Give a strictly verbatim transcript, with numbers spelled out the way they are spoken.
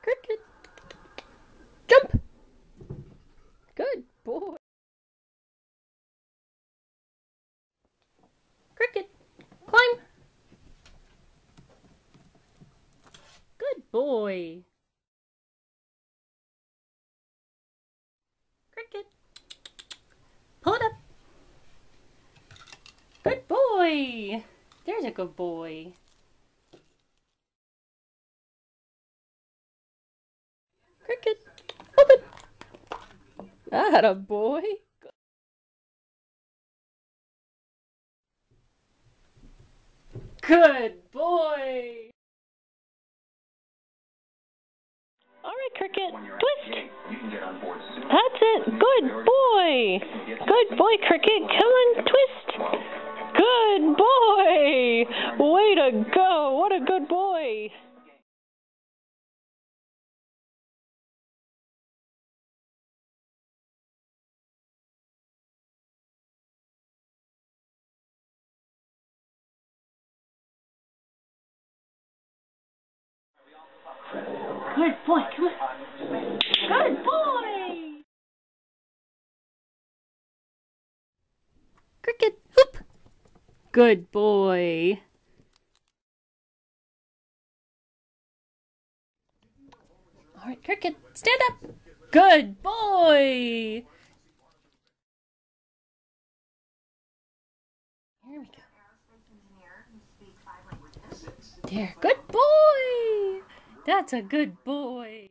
Cricket. Jump. Good boy. Cricket. Climb. Good boy. Cricket. Pull it up. Good boy. There's a good boy. Cricket. Open. Atta boy. Good boy. All right, Cricket. Twist. That's it. Good boy. Good boy, Cricket. Come on, twist. Good boy. Way to go. What a good boy. Good boy. Come on. Good boy. Cricket. Whoop. Good boy. All right, Cricket, stand up. Good boy. Here we go. There, good boy. That's a good boy.